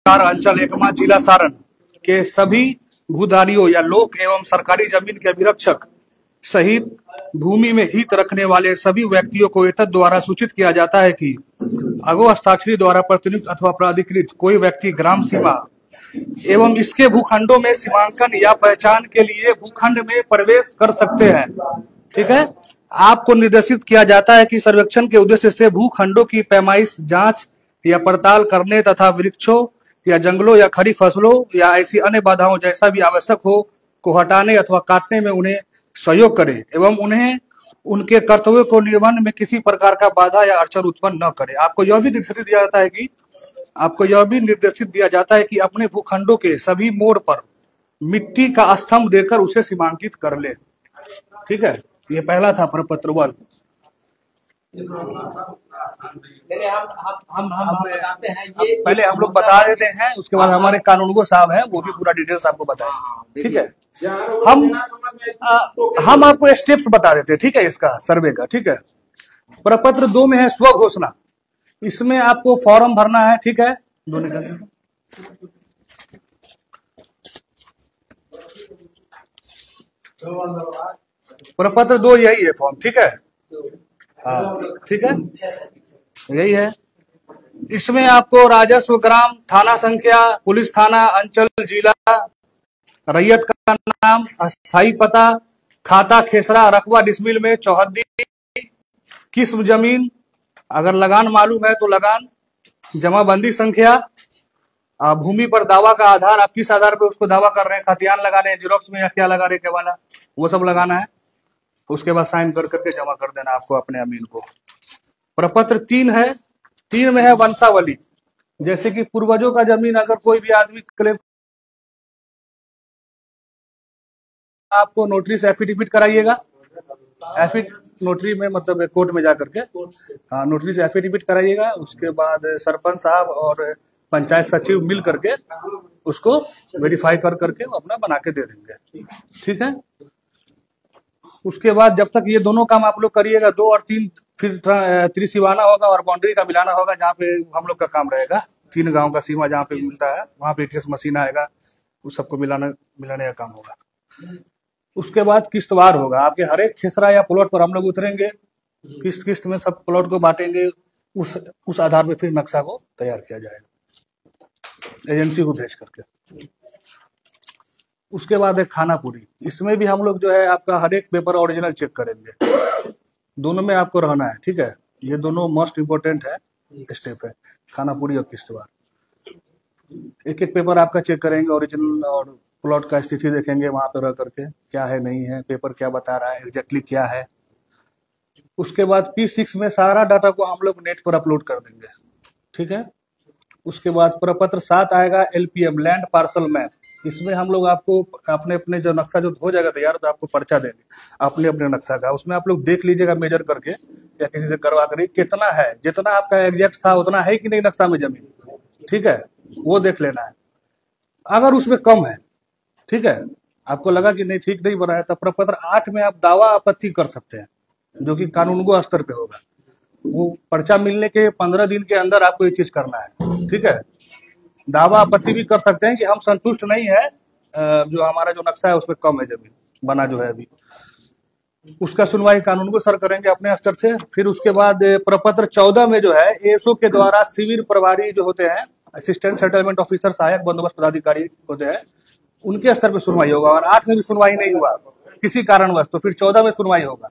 अंचल एकमा जिला सारण के सभी भूधारियों या लोक एवं सरकारी जमीन के अभिरक्षक सहित भूमि में हित रखने वाले सभी व्यक्तियों को एतद द्वारा सूचित किया जाता है कि अगो हस्ताक्षरी द्वारा प्रतिनियुक्त अथवा प्राधिकृत कोई व्यक्ति ग्राम सीमा एवं इसके भूखंडों में सीमांकन या पहचान के लिए भूखंड में प्रवेश कर सकते हैं। ठीक है, आपको निर्देशित किया जाता है कि सर्वेक्षण के उद्देश्य से भूखंडों की पैमाइश, जांच या पड़ताल करने तथा वृक्षों या जंगलों या खड़ी फसलों या ऐसी अन्य बाधाओं जैसा भी आवश्यक हो को हटाने अथवा काटने में उन्हें सहयोग करे एवं उन्हें उनके कर्तव्यों को निर्वहन में किसी प्रकार का बाधा या अड़चन उत्पन्न न करे। आपको यह भी निर्देशित दिया जाता है कि अपने भूखंडों के सभी मोड़ पर मिट्टी का स्तंभ देकर उसे सीमांकित कर ले। ठीक है, ये पहला था प्रपत्र 1। हम बताते हैं, ये पहले हम लोग बता देते हैं, उसके बाद हमारे कानूनगो साहब हैं, वो भी पूरा डिटेल्स आपको बताएं। ठीक है, हम आपको स्टेप्स बता देते हैं। ठीक है, इसका सर्वे का। ठीक है, प्रपत्र 2 में है स्व घोषणा। इसमें आपको फॉर्म भरना है। ठीक है, प्रपत्र 2 यही है फॉर्म। ठीक है, हाँ ठीक है, यही है। इसमें आपको राजस्व, ग्राम, थाना संख्या, पुलिस थाना, अंचल, जिला, रैयत का नाम, अस्थायी पता, खाता, खेसरा, रकबा, डिसमिल में, चौहद्दी, किस्म जमीन, अगर लगान मालूम है तो लगान, जमाबंदी संख्या, भूमि पर दावा का आधार, आप किस आधार पे उसको दावा कर रहे हैं, खतियान लगा रहे हैं, जीरोक्स में या क्या लगा रहे हैं, केवाला, वो सब लगाना है। उसके बाद साइन कर करके जमा कर देना आपको अपने अमीन को। प्रपत्र 3 है। 3 में है वंशावली। जैसे कि पूर्वजों का जमीन अगर कोई भी आदमी क्लेम, आपको नोटरी से एफिडेविट कराइएगा। नोटरी में मतलब कोर्ट में जाकर के, हाँ, नोटरी से एफिडेविट कराइएगा। उसके बाद सरपंच साहब और पंचायत सचिव मिल करके उसको वेरीफाई कर करके अपना बना के दे देंगे। ठीक है, उसके बाद जब तक ये दोनों काम आप लोग करिएगा, 2 और 3 फिर त्रिसीमाना होगा और बाउंड्री का मिलाना होगा, जहाँ पे हम लोग का काम रहेगा। 3 गांव का सीमा जहाँ पे मिलता है वहां पे ATS मशीन आएगा, उस सबको मिलाने का काम होगा। उसके बाद किस्तवार होगा। आपके हर एक खेसरा या प्लॉट पर हम लोग उतरेंगे, किस्त किस्त में सब प्लॉट को बांटेंगे। उस आधार पे फिर नक्शा को तैयार किया जाएगा एजेंसी को भेज करके। उसके बाद है खाना पूरी। इसमें भी हम लोग जो है आपका हर एक पेपर ओरिजिनल चेक करेंगे। दोनों में आपको रहना है। ठीक है, ये दोनों मोस्ट इम्पोर्टेंट है स्टेप है, खाना पूरी और किस्तवार। एक एक पेपर आपका चेक करेंगे, ओरिजिनल और प्लॉट का स्थिति देखेंगे, वहां पे रह करके क्या है नहीं है, पेपर क्या बता रहा है, एग्जैक्टली क्या है। उसके बाद P6 में सारा डाटा को हम लोग नेट पर अपलोड कर देंगे। ठीक है, उसके बाद प्रपत्र 7 आएगा LPM, लैंड पार्सल मैप। इसमें हम लोग आपको अपने अपने जो नक्शा जो हो जाएगा तैयार, तो आपको पर्चा देंगे अपने अपने नक्शा का। उसमें आप लोग देख लीजिएगा मेजर करके या किसी से करवा कर कितना है, जितना आपका एग्जैक्ट था उतना है कि नहीं नक्शा में जमीन। ठीक है, वो देख लेना है। अगर उसमें कम है, ठीक है, आपको लगा कि नहीं ठीक नहीं बनाया, तो प्रपत्र 8 में आप दावा आपत्ति कर सकते हैं, जो कि कानूनगो स्तर पे होगा। वो पर्चा मिलने के 15 दिन के अंदर आपको ये चीज करना है। ठीक है, दावा आपत्ति भी कर सकते हैं कि हम संतुष्ट नहीं है, जो हमारा जो नक्शा है उसमें कम है जमीन बना जो है अभी। उसका सुनवाई कानूनगो सर करेंगे अपने स्तर से। फिर उसके बाद प्रपत्र 14 में जो है ASO के द्वारा शिविर प्रभारी जो होते हैं, असिस्टेंट सेटलमेंट ऑफिसर, सहायक बंदोबस्त पदाधिकारी होते हैं, उनके स्तर पे सुनवाई होगा। और 8 में भी सुनवाई नहीं हुआ किसी कारणवश, तो फिर 14 में सुनवाई होगा।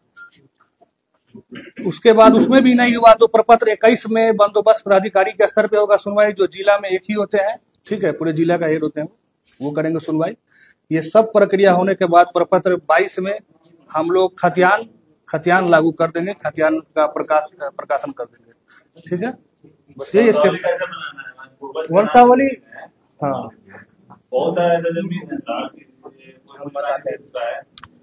उसके बाद उसमें भी नहीं हुआ तो प्रपत्र 21 में बंदोबस्त पदाधिकारी के स्तर पे होगा सुनवाई, जो जिला में एक ही होते हैं। ठीक है, पूरे जिला का हेड होते हैं, वो करेंगे सुनवाई। ये सब प्रक्रिया होने के बाद प्रपत्र 22 में हम लोग खतियान लागू कर देंगे, खतियान का प्रकाशन कर देंगे। ठीक है, बस यही स्टेप वंशावली। हाँ, बहुत सारा ऐसा जमीन है,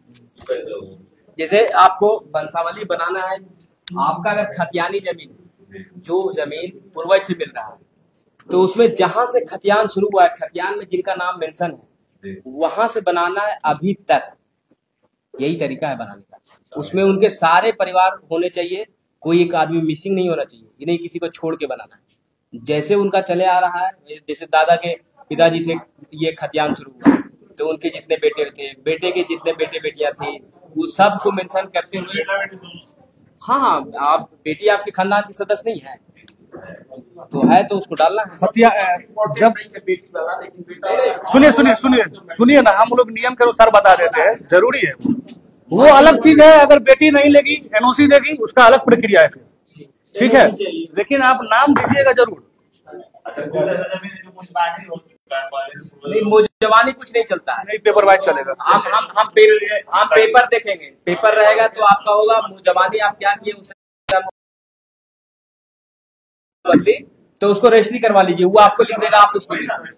जैसे आपको वंशावली बनाना है, आपका अगर खतियानी जमीन है, जो जमीन पूर्वज से मिल रहा है, तो उसमें जहां से खतियान शुरू हुआ है, खतियान में जिनका नाम मेंशन है, वहां से बनाना है अभी तक। यही तरीका है बनाने का। उसमें उनके सारे परिवार होने चाहिए, कोई एक आदमी मिसिंग नहीं होना चाहिए। ये नहीं किसी को छोड़ के बनाना है, जैसे उनका चले आ रहा है, जैसे दादा के पिताजी से ये खतियान शुरू हुआ, तो उनके जितने बेटे थे, बेटे के जितने बेटे बेटियां थी, वो सबको मेंशन करते हुए, हाँ हाँ, आप बेटी आपके खानदान की सदस्य नहीं है तो है, तो उसको डालना है। खतिया जब सुनिए सुनिए सुनिए सुनिए ना, हम लोग नियम के अनुसार बता देते हैं, जरूरी है वो अलग चीज है। अगर बेटी नहीं लेगी, एनओसी देगी, उसका अलग प्रक्रिया है फिर, ठीक है, लेकिन आप नाम दीजिएगा जरूर। नहीं, मुजवानी कुछ नहीं चलता है, नहीं, पेपर वाइज चलेगा। हम पेपर देखेंगे, पेपर रहेगा तो आपका होगा। मुजवानी आप क्या किए, उसे बदली तो उसको रजिस्ट्री करवा लीजिए, वो आपको लिख देगा, आप उसको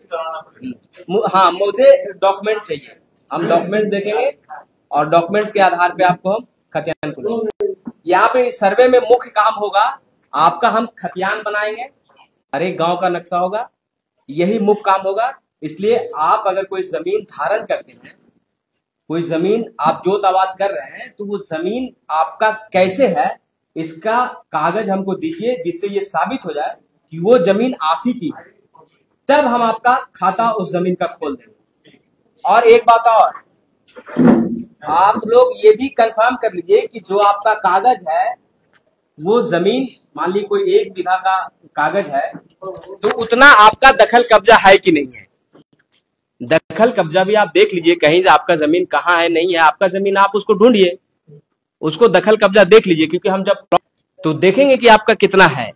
हाँ, मुझे डॉक्यूमेंट चाहिए, हम डॉक्यूमेंट देखेंगे और डॉक्यूमेंट्स के आधार पे आपको हम खतियान खुलेंगे। यहाँ पे सर्वे में मुख्य काम होगा आपका, हम खतियान बनाएंगे, हर एक गांव का नक्शा होगा, यही मुख्य काम होगा। इसलिए आप अगर कोई जमीन धारण करते हैं, कोई जमीन आप जोत आबाद कर रहे हैं, तो वो जमीन आपका कैसे है, इसका कागज हमको दीजिए, जिससे ये साबित हो जाए कि वो जमीन आसी की है, तब हम आपका खाता उस जमीन का खोल देंगे। और एक बात और, आप लोग ये भी कंफर्म कर लीजिए कि जो आपका कागज है, वो जमीन मान ली कोई 1 बीघा का कागज है, तो उतना आपका दखल कब्जा है कि नहीं है। दखल कब्जा भी आप देख लीजिए, कहीं से आपका जमीन कहाँ है, नहीं है आपका जमीन, आप उसको ढूंढिए, उसको दखल कब्जा देख लीजिए, क्योंकि हम जब तो देखेंगे कि आपका कितना है,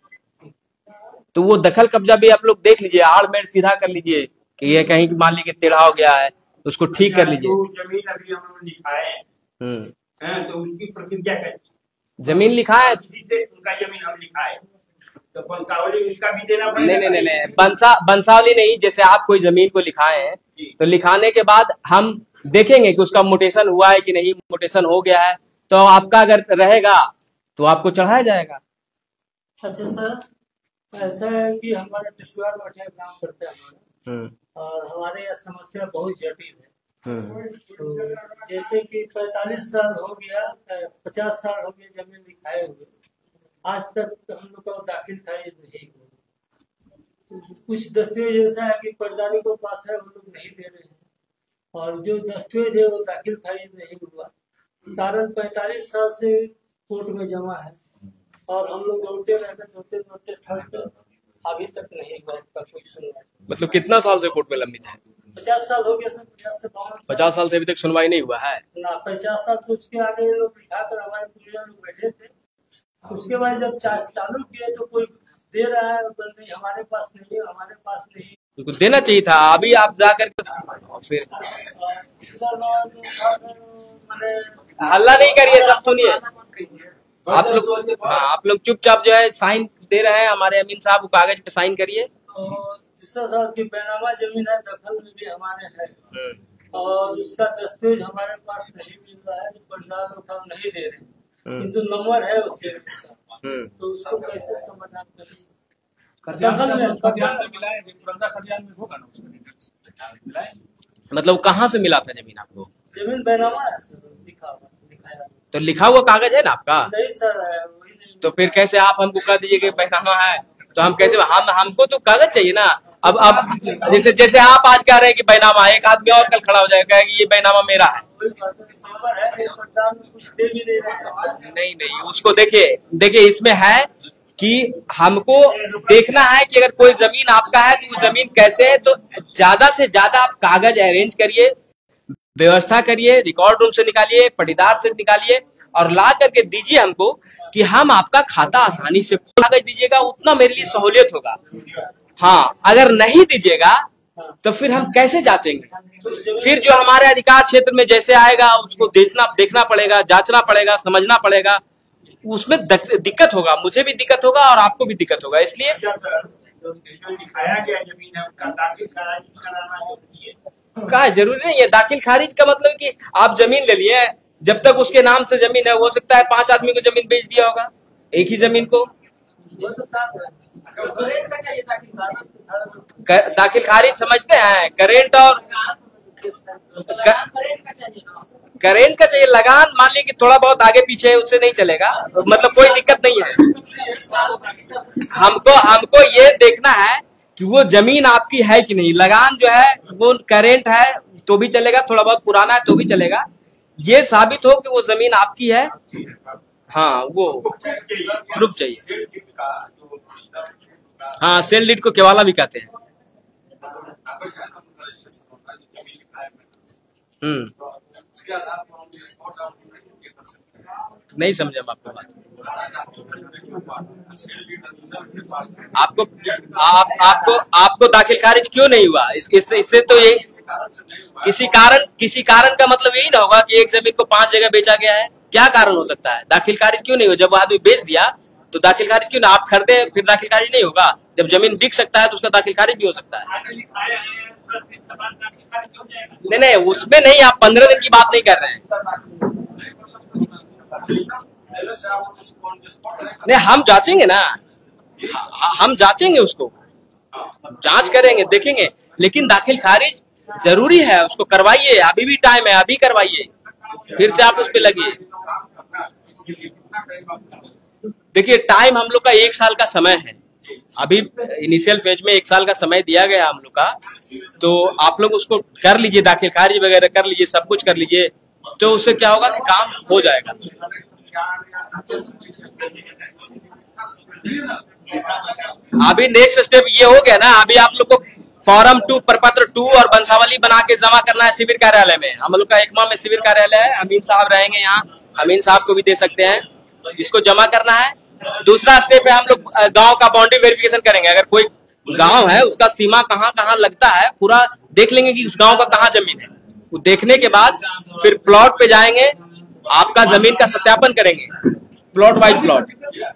तो वो दखल कब्जा भी आप लोग देख लीजिए, आड़ मेड़ सीधा कर लीजिए कि ये कहीं मान लीजिए टेढ़ा हो गया है, उसको ठीक कर लीजिए। जमीन अभी हम लोग लिखाए हैं, तो उनकी प्रक्रिया कैसी? जमीन लिखा है, उनका जमीन हम लिखाए तो वंशावली उनका भी देना पड़ेगा? नहीं, वंशावली नहीं। जैसे आप कोई जमीन को लिखाए हैं, तो लिखाने के बाद हम देखेंगे कि उसका मोटेशन हुआ है कि नहीं, मोटेशन हो गया है तो आपका अगर रहेगा तो आपको चढ़ाया जाएगा। अच्छा सर, ऐसा है कि हमारे पिछवाड़ मठिया काम करते हैं हमारे, और हमारे यहाँ समस्या बहुत जटिल है। तो जैसे कि 45 साल हो गया, 50 साल हो गया जमीन लिखाए हुए, आज तक हम लोग का दाखिल खारिज नहीं हुआ। कुछ दस्तावेज ऐसा है कि प्रधानी को पास है, वो लोग नहीं दे रहे हैं, और जो दस्तावेज है वो दाखिल खारिज नहीं हुआ। कारण 45 साल से कोर्ट में जमा है, और हम लोग दौड़ते रहते थक कर अभी तक नहीं हुआ उसका कोई सुनवाई। मतलब कितना साल से कोर्ट में लंबित है? 50 साल हो गया सर, 50 से 52 50 साल से अभी तक सुनवाई नहीं हुआ है ना। 50 साल से उसके आगे ये लोग लिखा कर हमारे पूर्वज लोग बैठे थे, उसके बाद जब चालू किए तो कोई दे रहा है, नहीं हमारे पास नहीं है, हमारे पास नहीं। तो देना चाहिए था, अभी आप जाकर फिर हल्ला नहीं करिए, सब सुनिए। आप लोग चुपचाप जो है साइन दे रहे हैं, हमारे अमीन साहब कागज पे साइन करिए। 30 साल की बेनामा जमीन है, दखल में भी हमारे है, और उसका दस्तावेज हमारे पास नहीं मिल रहा है, प्रधान उठाव नहीं दे रहे, किंतु नंबर है उसके, तो उसको कैसे समाधान करें? दखल में मतलब कहाँ से मिला था जमीन आपको? जमीन बेनामा है सर, दिखाया तो लिखा हुआ कागज है ना आपका? नहीं सर है, वही नहीं। तो फिर कैसे आप हमको कह दीजिए कि बेनामा है, तो हम कैसे, हमको तो कागज चाहिए ना। अब जैसे आप आज कह रहे हैं कि बेनामा, एक आदमी और कल खड़ा हो जाएगा कि ये बेनामा मेरा है। नहीं, उसको देखिए इसमें है कि हमको देखना है कि अगर कोई जमीन आपका है तो वो जमीन कैसे है, तो ज्यादा से ज्यादा आप कागज अरेंज करिए, व्यवस्था करिए, रिकॉर्ड रूम से निकालिए, पट्टीदार से निकालिए और ला करके दीजिए हमको, कि हम आपका खाता आसानी से कागज दीजिएगा, उतना मेरे लिए सहूलियत होगा। हाँ, अगर नहीं दीजिएगा तो फिर हम कैसे जांचेंगे? फिर जो हमारे अधिकार क्षेत्र में जैसे आएगा उसको देखना पड़ेगा, जांचना पड़ेगा, समझना पड़ेगा, उसमें दिक्कत होगा, मुझे भी दिक्कत होगा और आपको भी दिक्कत होगा। इसलिए दिखाया गया जमीन है उसका दाखिल खारिज कराना का जरूरी नहीं है। दाखिल खारिज का मतलब कि आप जमीन ले लिए, जब तक उसके नाम से जमीन है, हो सकता है 5 आदमी को जमीन बेच दिया होगा, एक ही जमीन को। दाखिल खारिज समझते हैं, करेंट और करेंट का चाहिए, लगान मान लीजिए कि थोड़ा बहुत आगे पीछे है, उससे नहीं चलेगा, मतलब कोई दिक्कत नहीं है। हमको ये देखना है कि वो जमीन आपकी है कि नहीं। लगान जो है वो करेंट है तो भी चलेगा, थोड़ा बहुत पुराना है तो भी चलेगा। ये साबित हो कि वो जमीन आपकी है। हाँ, वो प्रूफ चाहिए। हाँ, सेल डीड को केवाला भी कहते हैं। नहीं समझे हम आपको बात। आपको दाखिल खारिज क्यों नहीं हुआ? इससे तो ये किसी कारण का मतलब यही ना होगा कि एक जमीन को 5 जगह बेचा गया है। क्या कारण हो सकता है? दाखिल खारिज क्यों नहीं हो? जब आदमी बेच दिया तो दाखिल खारिज क्यों ना? आप खरीदे फिर दाखिल खारिज नहीं होगा? जब जमीन बिक सकता है तो उसका दाखिल खारिज भी हो सकता है। नहीं, उसमें नहीं। आप 15 दिन की बात नहीं कर रहे हैं। नहीं, हम जांचेंगे ना, हम जांचेंगे, उसको जांच करेंगे, देखेंगे। लेकिन दाखिल खारिज जरूरी है, उसको करवाइए। अभी भी टाइम है, अभी करवाइए, फिर से आप उस पे लगिए। देखिए, टाइम हम लोग का 1 साल का समय है। अभी इनिशियल फेज में 1 साल का समय दिया गया हम लोग का, तो आप लोग उसको कर लीजिए, दाखिल खारिज वगैरह कर लीजिए, सब कुछ कर लीजिए, तो उससे क्या होगा कि काम हो जाएगा। अभी नेक्स्ट स्टेप ये हो गया ना, अभी आप लोग को फॉर्म 2, प्रपत्र 2 और वंशावली बना के जमा करना है शिविर कार्यालय में। हम लोग का एकमा में शिविर कार्यालय है, अमीन साहब रहेंगे यहाँ, अमीन साहब को भी दे सकते हैं। इसको जमा करना है। दूसरा स्टेप है, हम लोग गांव का बाउंड्री वेरिफिकेशन करेंगे। अगर कोई गांव है उसका सीमा कहाँ कहाँ लगता है पूरा देख लेंगे कि उस गांव का कहाँ जमीन है। वो देखने के बाद फिर प्लॉट पे जाएंगे, आपका जमीन का सत्यापन करेंगे, प्लॉट बाई प्लॉट,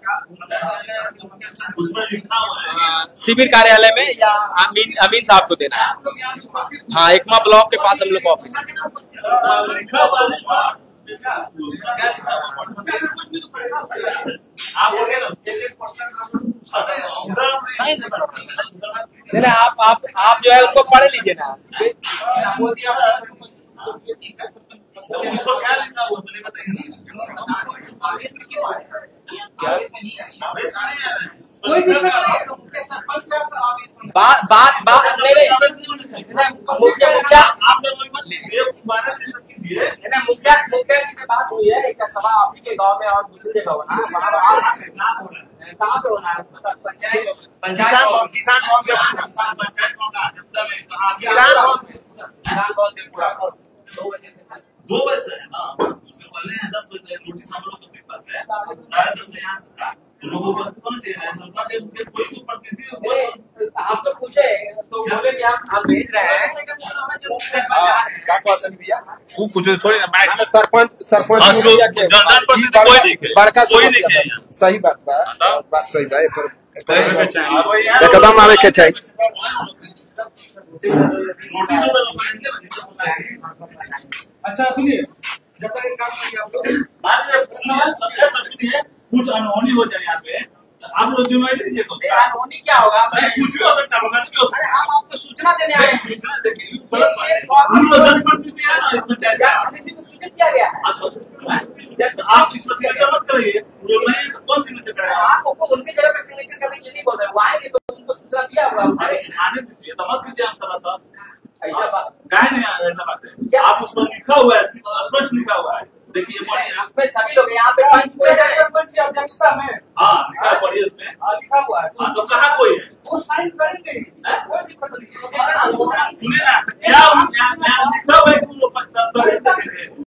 शिविर कार्यालय में या अमीन साहब को देना है। हाँ, एकमा ब्लॉक के पास हम लोग का ऑफिस है। आप जो है उसको पढ़ लीजिए ना। मुखिया की बात हुई है, एक सभा आप ही के गाँव में और दूसरी जगह होना, कहाँ पे होना है? किसान 2 बजे से है ना, उसके पहले 10 बजे नोटिस हम लोग के पास है, 10:30 में यहाँ से तो लोगों को कौन दे रहा है? सरकार दे, कोई तो प्रतिनिधि आप तो पूछे तो बोले कि हम भेज रहे हैं। क्या क्वेश्चन भैया? वो कुछ थोड़ी ना, सरपंच बड़का सही बात सही एकदम आवे के चाहिए। अच्छा सुनिए, जब तक एक काम करिए, कुछ अनहोनी हो जाए यहाँ पे, आप लोग जिम्मेदारी लीजिए। अनहोनी क्या होगा? कुछ भी हो सकता है। अरे हम आपको सूचना देने आए हैं। सूचना देखिए, सूचित किया गया है। आप सिग्नेचर मत करिए, कौन सिग्नेचर करेगा? आप उनके जगह पे सिग्नेचर करने के लिए नहीं बोल रहे, वो आएंगे तो उनको सूचना दिया हुआ। आने दीजिए, तो मत कीजिए। आप सब ऐसा बात काहे नहीं? ऐसा बात है, आप उस पर लिखा हुआ है, स्पष्ट लिखा हुआ है। देखिए उसमें सभी लोग यहाँ पे पंच की अध्यक्षता में, हाँ लिखा पढ़िए, उसमें लिखा हुआ है। हाँ तो कहाँ कोई है? वो साइन करेंगे, कोई दिक्कत नहीं। सुनिए ना, क्या लिखा हुआ है?